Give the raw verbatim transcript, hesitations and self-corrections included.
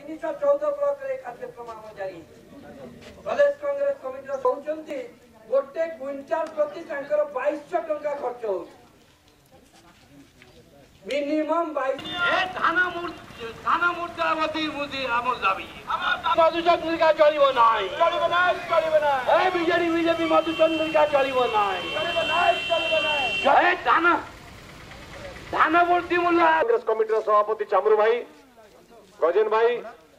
तीनशह चौदह ब्लॉक रे कार्यक्रम आम जारी प्रदेश कांग्रेस कमिटी कहते गोटे क्विंटाल प्रति बाईस टंका खर्च हो मिनिमम बाईस थाना थाना मूर्ति मुदी आमर दाबी मधुचंद्रिका चलिबो नाही चलिबो नाही चलिबो नाही ए बीजेडी बीजेपी मधुचंद्रिका चलिबो नाही चलिबो नाही चलिबो नाही ए थाना थाना मूर्ति मुल्ला कांग्रेस कमिटी सभापति चामरू भाई गजेन भाई